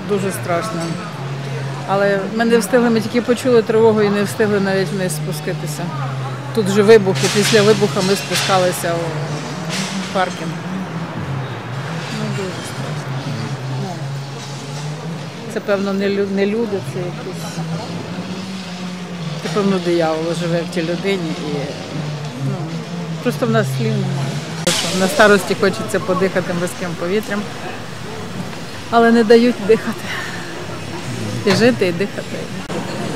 дуже страшно. Але ми не встигли, ми тільки почули тривогу і не встигли навіть вниз спуститися. Тут вже вибух, і після вибуху ми спускалися у паркінг. Ну, дуже страшно. Ну, це, певно, не люди, це якісь... Це, певно, диявол живе в тій людині. І, ну, просто в нас слів немає. На старості хочеться подихати морським повітрям, але не дають дихати. І жити, і дихати.